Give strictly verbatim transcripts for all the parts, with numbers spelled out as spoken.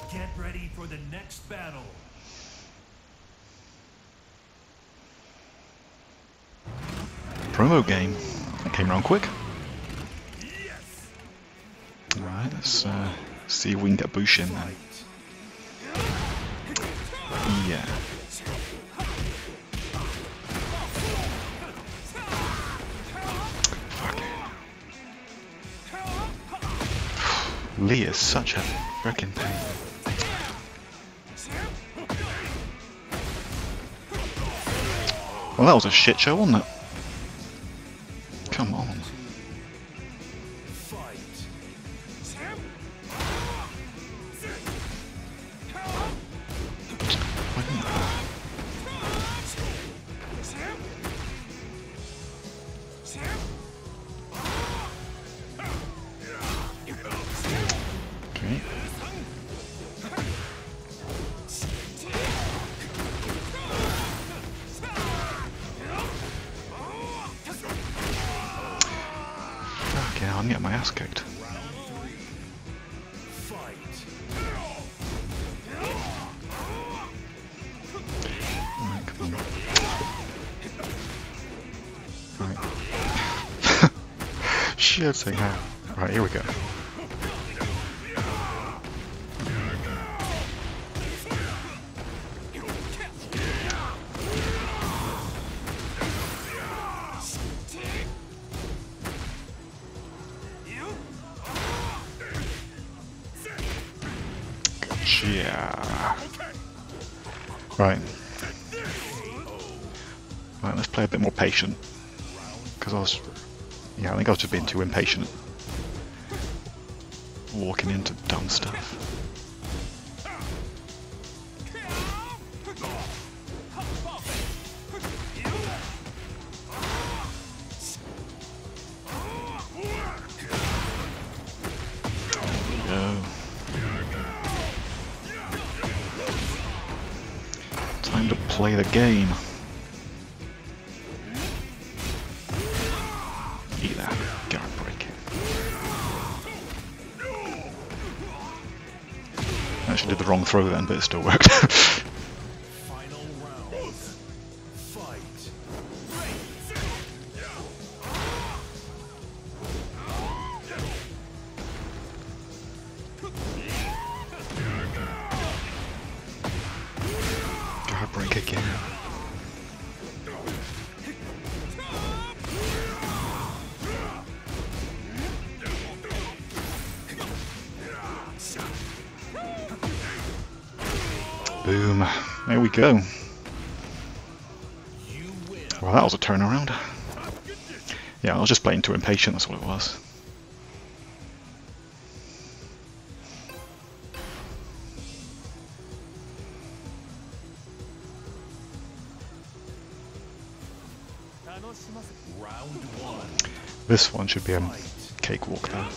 Get ready for the next battle. Promo game. That came around quick. Alright, let's uh, see if we can get Bushin then. Yeah. Fuck. Lee is such a freaking pain. Well, that was a shit show, wasn't it? Come on. Okay. Okay, I'm getting my ass kicked. Right, come on. Right. Shit, say how. Right, here we go. Yeah. Right. Right, let's play a bit more patient. Because I was... Yeah, I think I was just being too impatient. Walking into dumb stuff. There we go. Time to play the game. Eat that. Guard break. I actually did the wrong throw then, but it still worked. Final round. Fight. Guard break again. Boom. There we go. Well, that was a turnaround. Yeah, I was just playing too impatient, that's what it was. Round one. This one should be a cakewalk though.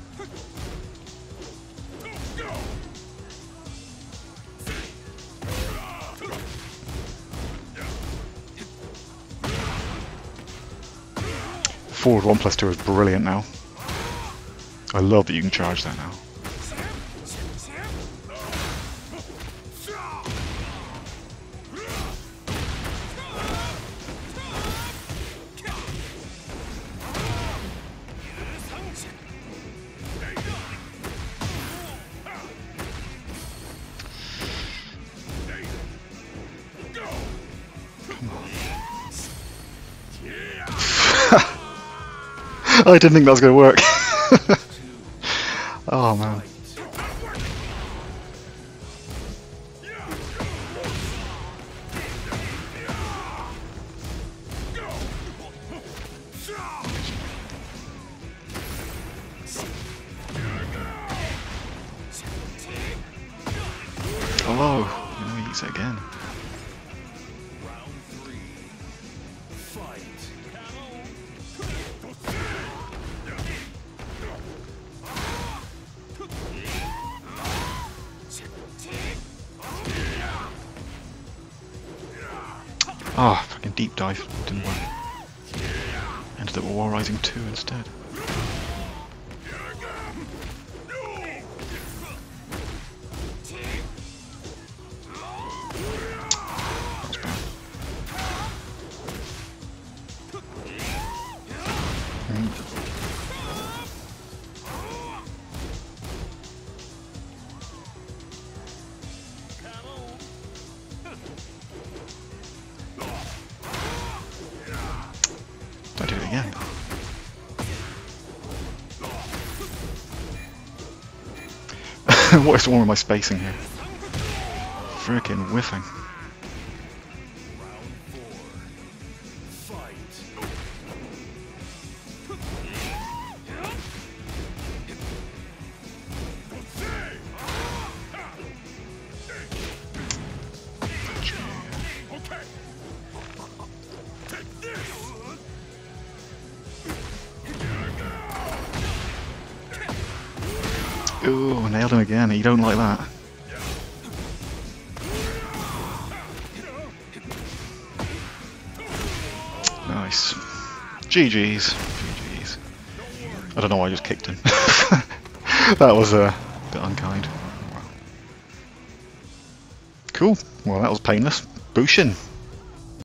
Forward one plus two is brilliant now. I love that you can charge that now. I didn't think that was going to work. Oh man. Oh, you know, he eats it again. Ah, oh, fucking deep dive. Didn't work. Ended up with War Rising two instead. What is wrong with my spacing here? Freaking whiffing. Ooh, nailed him again. You don't like that. Nice. G G's. G G's. I don't know why I just kicked him. That was uh, a bit unkind. Cool. Well, that was painless. Bushin.